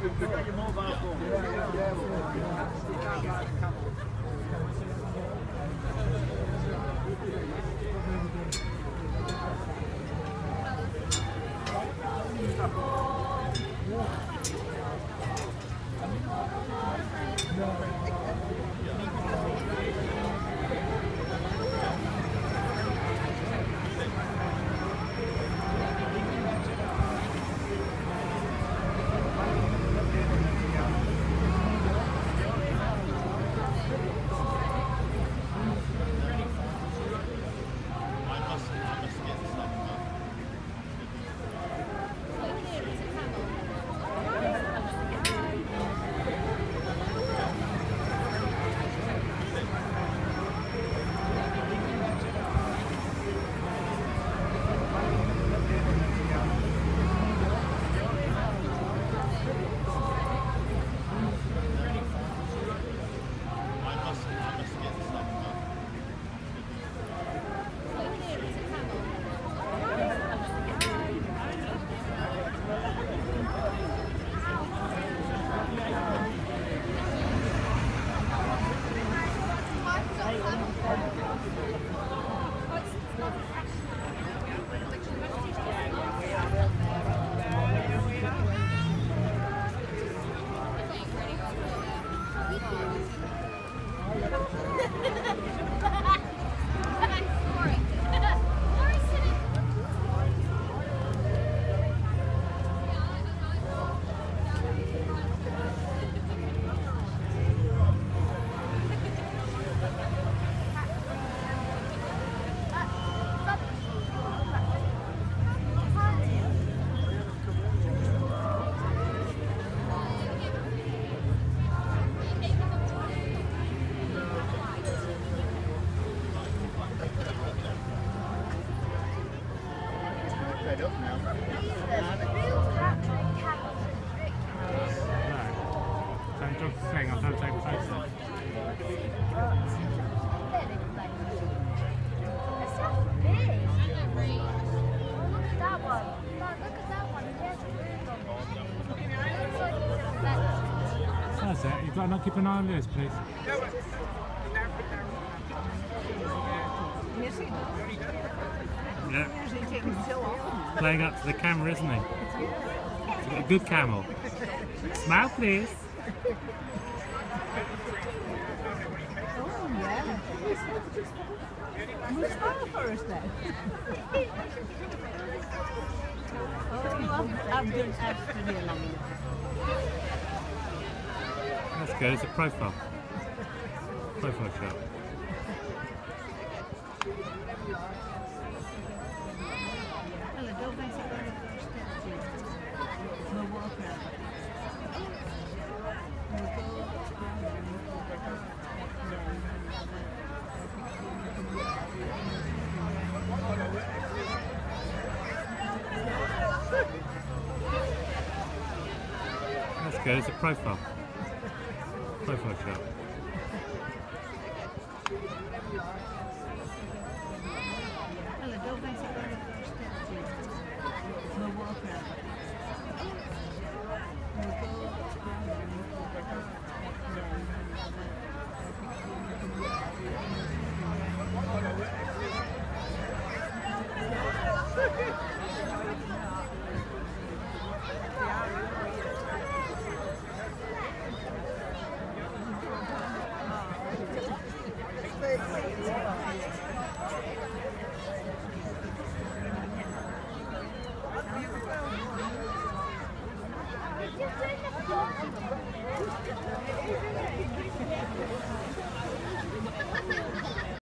got your mobile phone. Fed up now. Don't talk to thing, I'm trying to take a photo. It's so big. Oh, look at that one. Look at that one. It has a bird on it. It looks like it's a That's it, you've got to not keep an eye on this, please. Yeah. Playing up to the camera, isn't he? He's got a good camel. Smile, please. Oh, yeah. We'll smile for us then. Oh, I've done absolutely long enough. That's good, it's a profile. Profile shot. Hello, don't mess up on the first step, please. We'll walk around. We'll go That's good, it's a profile. Profile shot. Hello, don't mess up on the first step, please. We'll walk around. We'll go